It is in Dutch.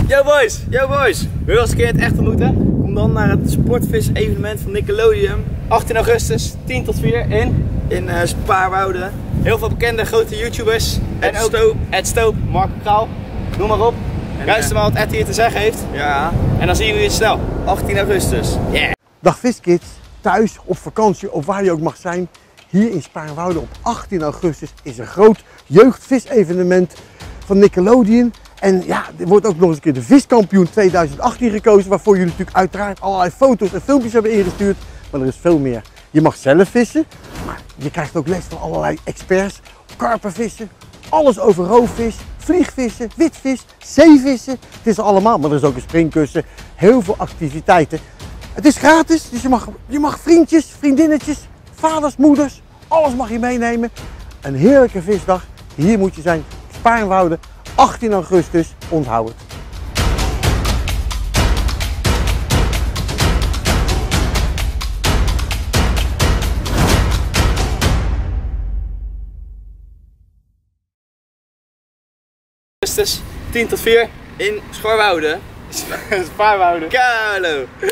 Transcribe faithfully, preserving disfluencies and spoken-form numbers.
Yo boys, yo boys. Wil je eens een keer het echt ontmoeten? Kom dan naar het sportvis evenement van Nickelodeon. achttien augustus, tien tot vier in, in uh, Spaarnwoude. Heel veel bekende grote YouTubers. En ook Stoop, Ed Stoop, Mark Kraal, noem maar op. Luister maar wat Ed hier te zeggen heeft. Ja. En dan zien jullie het snel. achttien augustus. Yeah. Dag viskids, thuis, op vakantie of waar je ook mag zijn. Hier in Spaarnwoude op achttien augustus is een groot jeugdvisevenement van Nickelodeon. En ja, er wordt ook nog eens een keer de viskampioen tweeduizend achttien gekozen, waarvoor jullie natuurlijk uiteraard allerlei foto's en filmpjes hebben ingestuurd. Maar er is veel meer. Je mag zelf vissen, maar je krijgt ook les van allerlei experts. Karpervissen, alles over roofvis, vliegvissen, witvis, zeevissen. Het is er allemaal, maar er is ook een springkussen, heel veel activiteiten. Het is gratis, dus je mag, je mag vriendjes, vriendinnetjes, vaders, moeders, alles mag je meenemen. Een heerlijke visdag, hier moet je zijn, Spaarnwoude, achttien augustus, onthoud het. augustus, tien tot vier in Spaarnwoude. Spaarnwoude. Kalo.